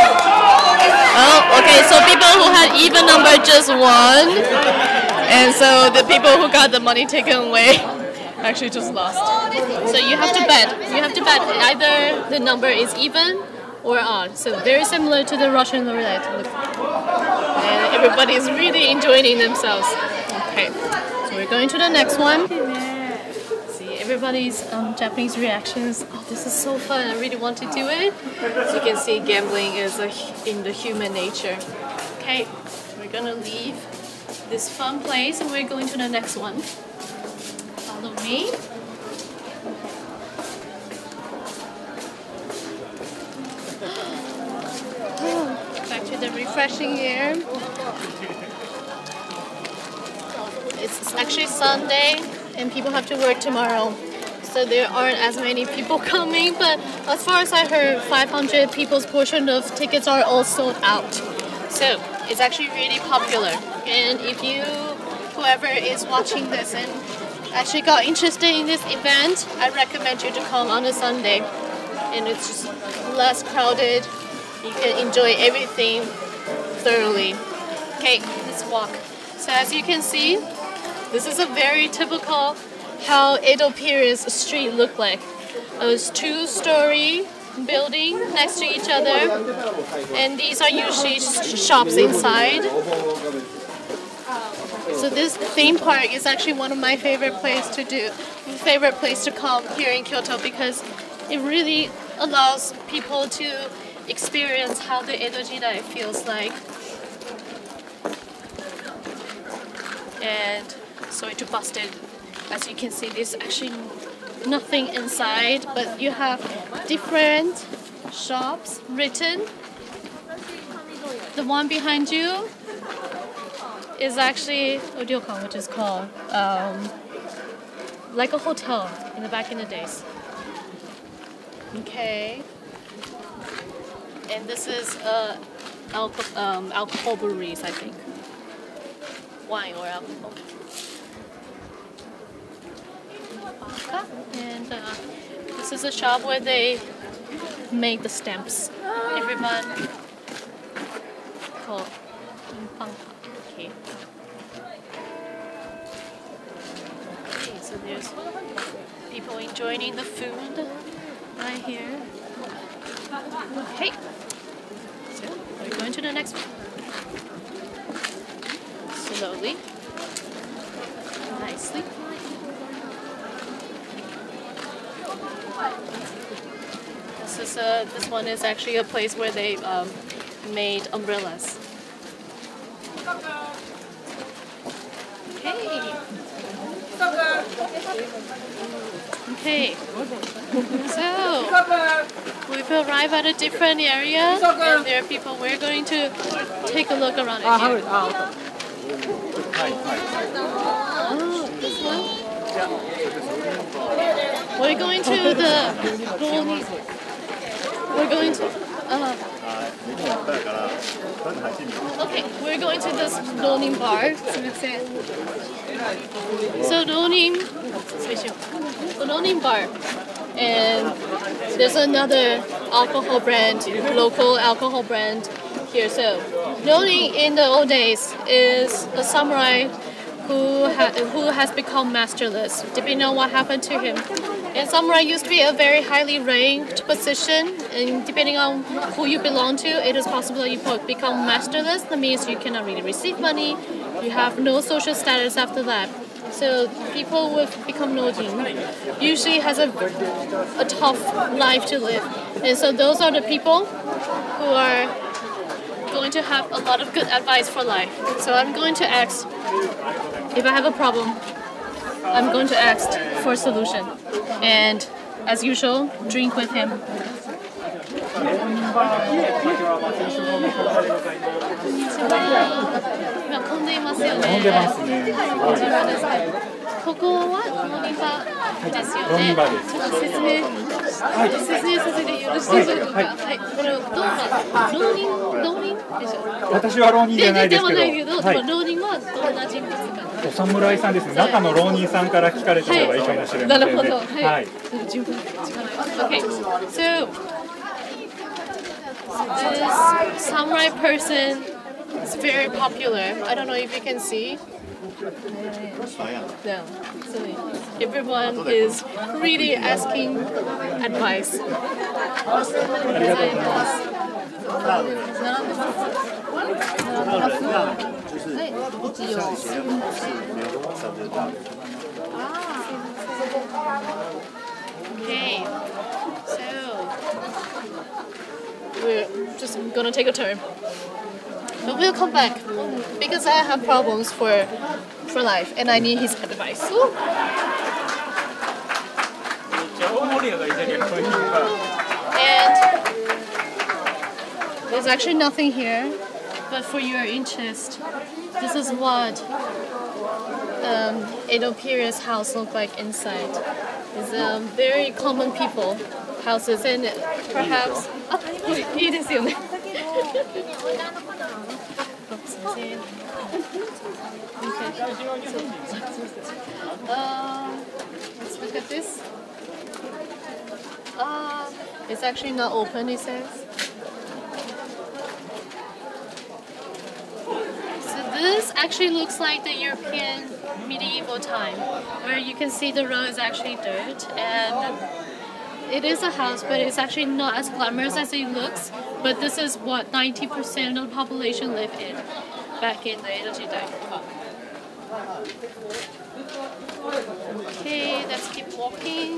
okay, so people who had even number just won, and so the people who got the money taken away actually just lost. So you have to bet. You have to bet either the number is even or odd. So very similar to the Russian roulette. And everybody's really enjoying themselves. Okay, so we're going to the next one. See everybody's Japanese reactions. Oh, this is so fun. I really want to do it. So you can see gambling is in the human nature. Okay, we're gonna leave this fun place and we're going to the next one. Follow me. Back to the refreshing air. It's actually Sunday and people have to work tomorrow, so there aren't as many people coming, but as far as I heard, 500 people's portion of tickets are all sold out. So it's actually really popular, and if whoever is watching this and actually got interested in this event, I recommend you to come on a Sunday, and it's just less crowded. You can enjoy everything thoroughly. Okay, let's walk. So as you can see, this is a very typical how Edo period street looked like. It was two-story building next to each other, and these are usually shops inside. So this theme park is actually one of my favorite place to come here in Kyoto, because it really allows people to experience how the Edo Jidai feels like. And sorry to bust it. As you can see, there's actually nothing inside, but you have different shops written. The one behind you is actually ryokan, which is called like a hotel in the back in the days. Okay. And this is alcohol breweries, I think. Wine or alcohol. And this is a shop where they make the stamps. Everyone called Rimpa. Okay. Okay, so there's people enjoying the food right here. Okay. So we're going to the next one. Slowly. Nicely. This one is actually a place where they made umbrellas. Okay. Okay. So we've arrived at a different area, and there are people. We're going to take a look around it here. Oh, this one. We're going to the ronin. We're going to. Okay, we're going to this ronin bar. So ronin bar, and there's another alcohol brand, local alcohol brand here. So ronin in the old days is a samurai who has become masterless, depending on what happened to him. And samurai used to be a very highly ranked position, and depending on who you belong to, it is possible that you become masterless. That means you cannot really receive money, you have no social status after that. So people who have become nojin usually has a tough life to live. And so those are the people who are going to have a lot of good advice for life. So I'm going to ask, if I have a problem, I'm going to ask for a solution. And as usual, drink with him. 今混んでいますよね。 混んでますね。 ここはロニバですよね。 ロニバです。 ちょっと説明させてよろしいでしょうか。はい。これどうなの？浪人でしょ。 私は浪人じゃないですけど。 でも浪人はどんな人物か。 お侍さんですね。中の浪人さんから聞かれてればいいかもしれませんね。 なるほど。 はい。 Okay. So this samurai person is very popular. I don't know if you can see. No. So everyone is really asking advice. Okay. So we're just gonna take a turn. But we'll come back because I have problems for life and I need his advice. And there's actually nothing here, but for your interest, this is what Edo period's house looked like inside. It's very common people houses and perhaps いいですよね。Let's look at this. It's actually not open, it says. So this actually looks like the European medieval time, where you can see the road is actually dirt, and it is a house, but it's actually not as glamorous as it looks. But this is what 90% of the population live in back in the Edo Jidai. Okay, let's keep walking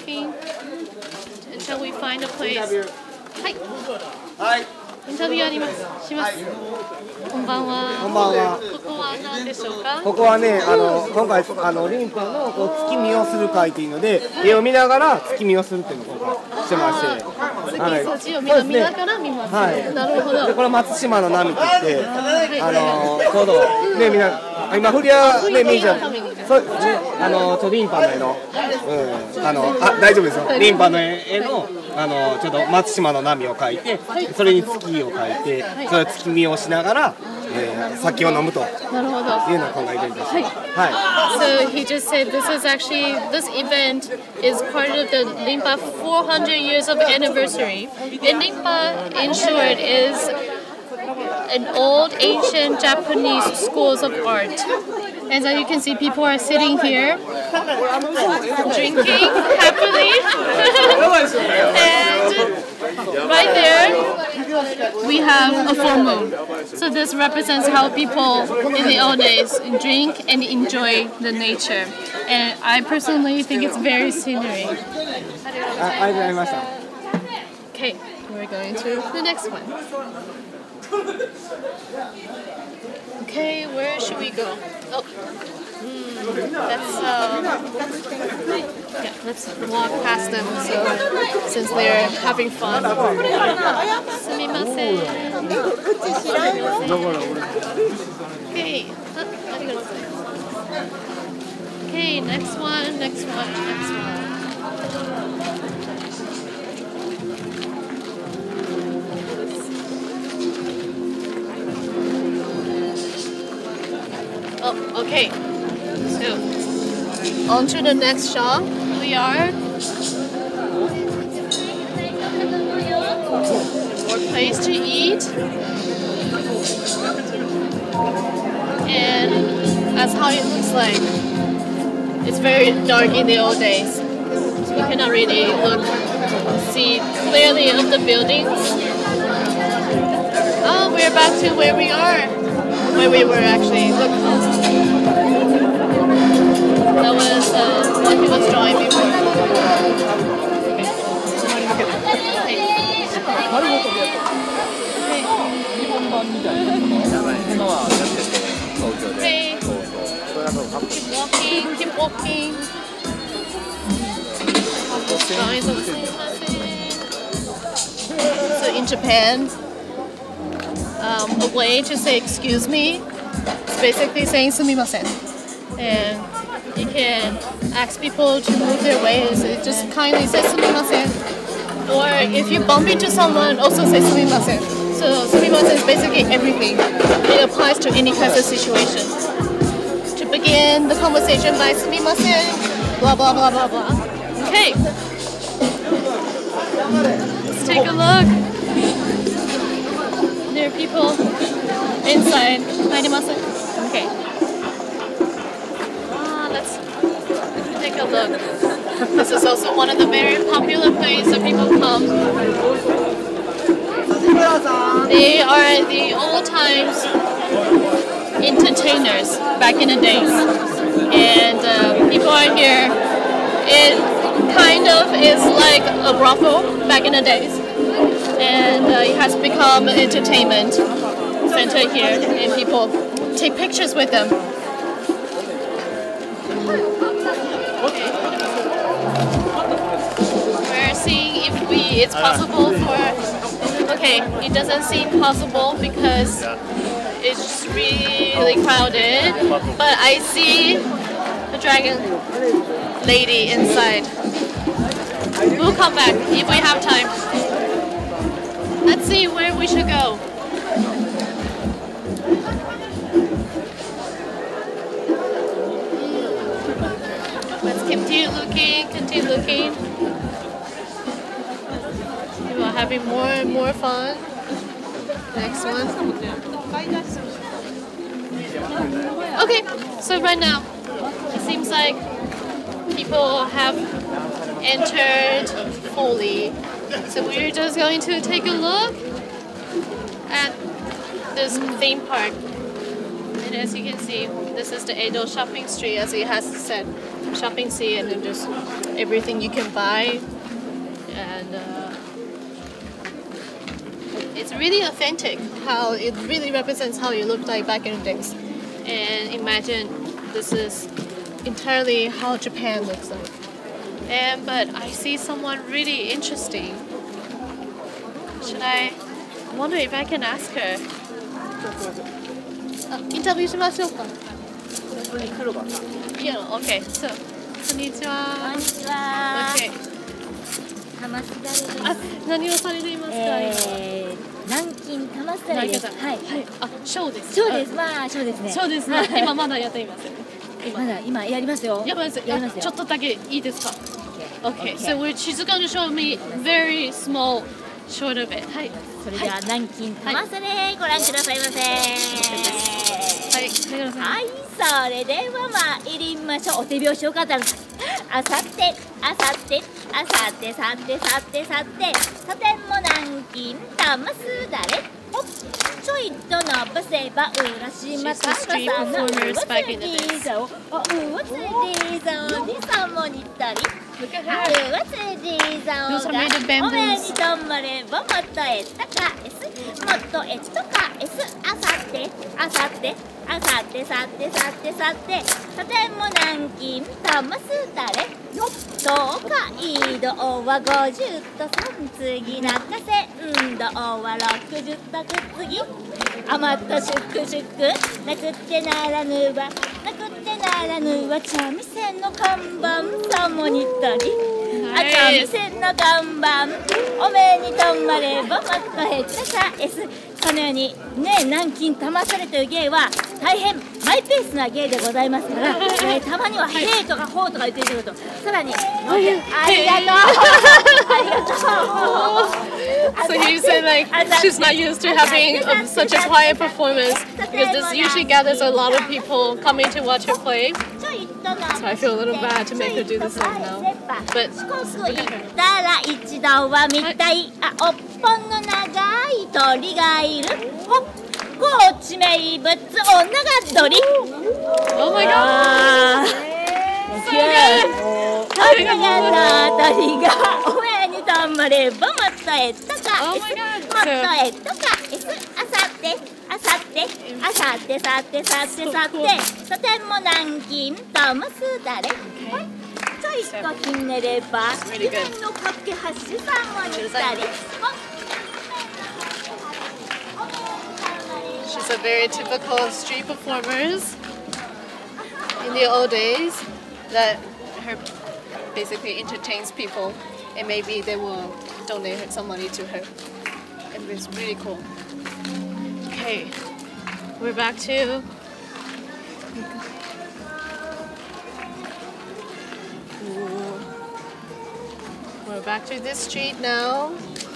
until we find a place. Hi. インタビューあります。します。こんばんは。 こんばんは。 ここは何でしょうか。 ここはね、今回リンパの月見をする会というので、絵を見ながら月見をするっていうのを今回してまして、 月を見ながら見ます。はい。なるほど。 でこれ松島の波って言って、ちょうどね今振りはね見ちゃう。そうリンパの絵の、大丈夫ですよ。リンパの絵のちょっと松島の波を描いて、それに月を描いて、それを月見をしながら、酒を飲むというのを考えています。はい。 So he just said this event is part of the Rimpa 400 years of anniversary. And Rimpa, in short, is an old ancient Japanese schools of art. And so you can see people are sitting here drinking happily. And right there we have a full moon. So this represents how people in the old days drink and enjoy the nature. And I personally think it's very scenery. Okay, we're going to the next one. Okay, where should we go? Oh, let's walk past them. So since they're having fun. すみません。Okay, ありがとうございます。Okay, next one. Oh, okay. So, on to the next shop. We are. More place to eat. And that's how it looks like. It's very dark in the old days. So you cannot really see clearly of the buildings. Oh, we're back to where we are. Where we were actually. Look. That was what he was drawing before. Okay. Keep walking. Guys, in Japan, a way to say excuse me is basically saying sumimasen. And you can ask people to move their ways. It just kindly says sumimasen. Or if you bump into someone, also say sumimasen. So sumimasen is basically everything. It applies to any kind of situation. To begin the conversation by sumimasen, blah blah blah blah blah. Okay. Let's take a look. There are people inside. Okay. Let's take a look. This is also one of the very popular places that people come. They are the old times entertainers back in the days. And people are here. It kind of is like a brothel back in the days. And it has become an entertainment center here. And people take pictures with them. We're seeing if it's possible for... Okay, it doesn't seem possible because it's just really crowded. But I see a dragon lady inside. We'll come back if we have time. Let's see where we should go. Let's continue looking. We are having more and more fun. Next one. Okay, so right now, it seems like people have entered fully. So we're just going to take a look at this theme park. And as you can see, this is the Edo shopping street, as it has said. Shopping street, and then just everything you can buy. And it's really authentic, how it really represents how you looked like back in the days. And imagine this is entirely how Japan looks like. But I see someone really interesting. I wonder if I can ask her. Interview しましょうか。Yeah, okay. So, こんにちは。Okay. 何をされていますか？ 南京玉すだれです。はい。 ショーです。 ショーです。まあショーですね。 ショーですね。今まだやっています。 今やりますよ。 やりますよ。ちょっとだけいいですか？ Okay. So she's going to show me very small short of it. はい。それでは南京玉すだれご覧くださいませ。はい。それでは参りましょう。お手拍子を飾る。あさってさても南京玉すだれ。ちょいと伸ばせば浦島高さのうわつりざおにさもにったりうわつりざおがお目にとまればもっとえったかえすもっとえっとかえすあさてさても南京玉すだれ東海道は50と3次中線道は60とく次余ったシュクシュクなくってならぬは茶店の看板さもにったり茶店の看板お目にとまればもっとへったさえすこのようにね南京玉されという芸は大変マイペースな芸でございますから、たまにはへーとかほーとか言ってることさらにありがとう So he said like she's not used to having such a quiet performance because this usually gathers a lot of people coming to watch her play. So I feel a little bad to make her do the same now. But look at her. たら一度は見たいおっぽんの長い鳥がいる高知名物お長鳥 Oh my god! So good! 鳥が鳥がお目にとまればもっとえっとかもっとえっとかさても南京玉すだれちょいとひねれば秘伝のかけはしさんもにったり is a very typical street performers in the old days that her basically entertains people, and maybe they will donate some money to her. And it's really cool. Okay, we're back to this street now.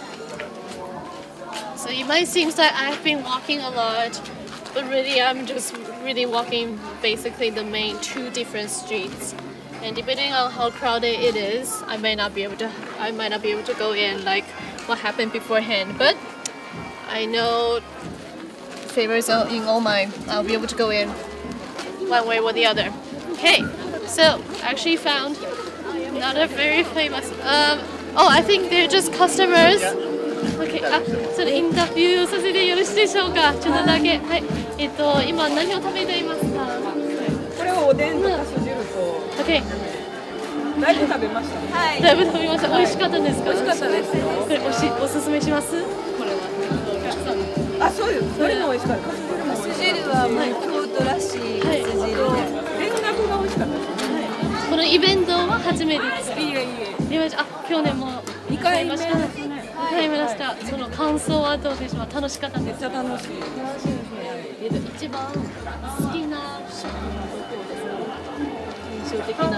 So it might seem that I've been walking a lot, but really I'm just really walking basically the main 2 different streets. And depending on how crowded it is, I might not be able to go in like what happened beforehand. But I know favors in all mine. I'll be able to go in one way or the other. Okay, so I actually found another very famous. I think they're just customers. Okay, それインタビューさせてよろしいでしょうか。ちょっとだけ。はい。今何を食べていますか。 これはおでんとかす汁と。 Okay。 だいぶ食べました。はい。 だいぶ食べました。美味しかったですか。 美味しかったです。これおすすめします。これは。 あ、そうです。どれも美味しかった。かす汁はもう京都らしいかす汁で。田楽が美味しかったです。 このイベントは初めてですか。いえ。去年も 2回目。 買いました。その感想はどうでしょうか。楽しかったです。 めっちゃ楽しい。 楽しいですね。一番好きなショップのどこですか。印象的な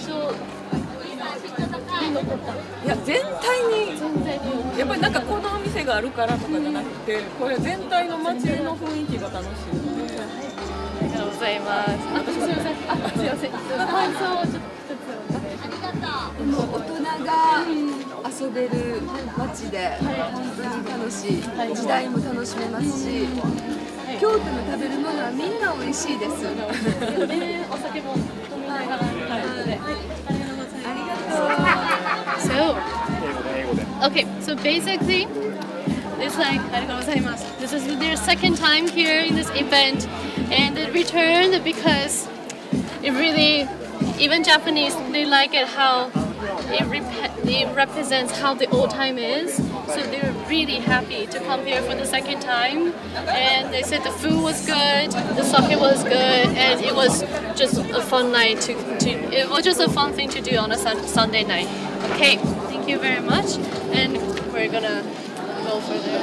いや全体にやっぱりなんかこのお店があるからとかじゃなくて、これ全体の街の雰囲気が楽しい。 ありがとうございます。すみません。すみません。感想をちょっと。 大人が遊べる街で本当に楽しい、時代も楽しめますし、京都の食べるものはみんな美味しいです。お酒も飲みながら。Okay, so basically, it's like, this is their second time here in this event, and they returned because it really, even Japanese, they like it how it represents how the old time is. So they're really happy to come here for the second time. And they said the food was good, the sake was good, and it was just a fun night it was just a fun thing to do on a Sunday night. Okay, thank you very much. And we're gonna go further.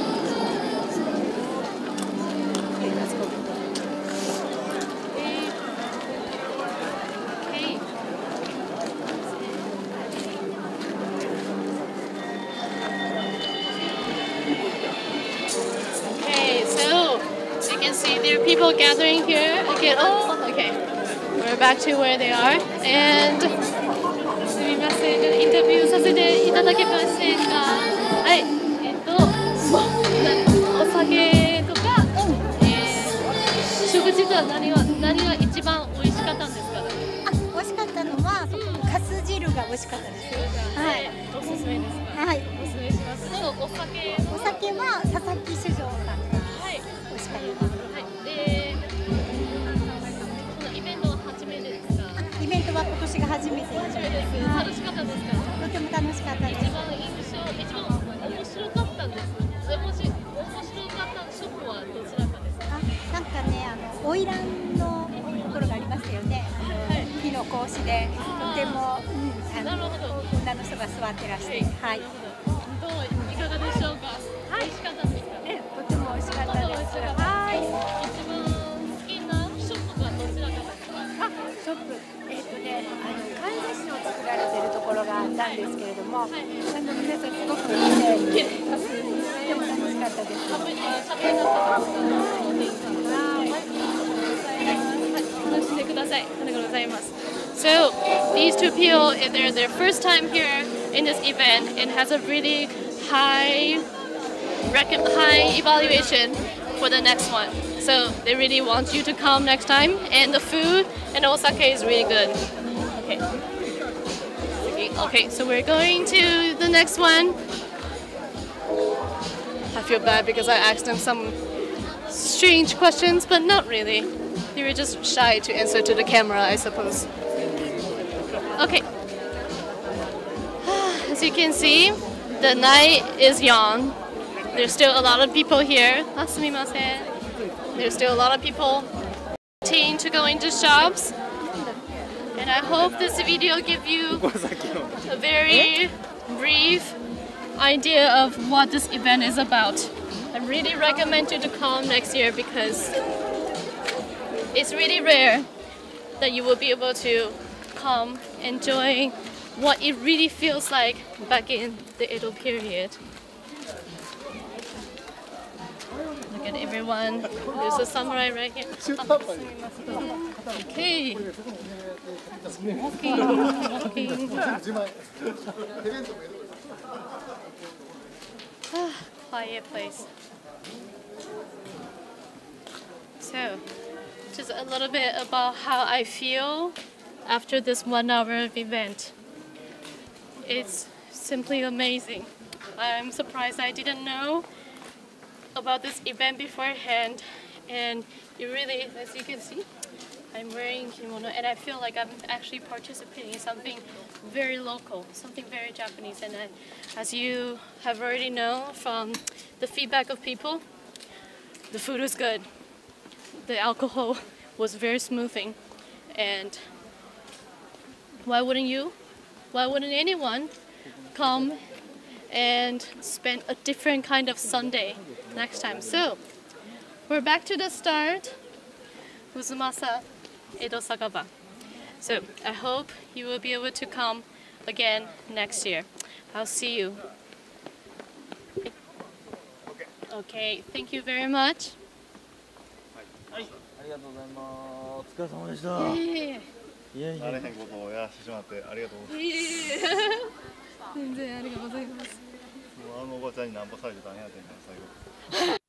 Okay, let's go. See, there are people gathering here again. Oh, okay. We're back to where they are. And すみません、インタビューさせていただけませんか。はい。お酒とか、食事とは何が一番美味しかったんですか。 美味しかったのはかす汁が美味しかったです。 はい。おすすめですか。はい。おすすめします。お酒は佐々木酒造さんが美味しかったです。イベントは今年が初めてです。楽しかったですか。 とても楽しかったです。 一番面白かったんです。面白かったショップはどちらかですか。 なんかね、花魁のところがありましたよね。木の格子でとても女の人が座ってらして、はい。 いかがでしょうか。美味しかったですか。 とても美味しかったです。はい。 一番好きなショップはどちらかですか。 ショップ。かんざしを作られているところがあったんですけれども、皆さんすごくいいね、とても楽しかったです。 楽しんでください。ありがとうございます。So these two people, they're their first time here in this event and has a really high evaluation for the next one. So they really want you to come next time, and the food and Osaka is really good. Okay, so we're going to the next one. I feel bad because I asked them some strange questions, but not really. They were just shy to answer to the camera, I suppose. Okay. As you can see, the night is young. There's still a lot of people here. すみません。 There's still a lot of people waiting to go into shops. And I hope this video gives you a very brief idea of what this event is about. I really recommend you to come next year because it's really rare that you will be able to come enjoy what it really feels like back in the Edo period. Look at everyone. There's a samurai right here. Okay. Walking. Quiet place. So, just a little bit about how I feel after this 1 hour of event. It's simply amazing. I'm surprised I didn't know about this event beforehand, and you really, as you can see, I'm wearing kimono and I feel like I'm actually participating in something very local, something very Japanese. And as you have already known from the feedback of people, the food was good. The alcohol was very smoothing, and why wouldn't you? Why wouldn't anyone come and spend a different kind of Sunday next time? So, we're back to the start, Uzumasa Edo Sakaba. So, I hope you will be able to come again next year. I'll see you. Okay, thank you very much. ありがとうございます。お疲れ様でした。慣れへんことをやらせてしまってありがとうございます。全然ありがとうございます。もうあのおばちゃんにナンパされて大変やったんや最後。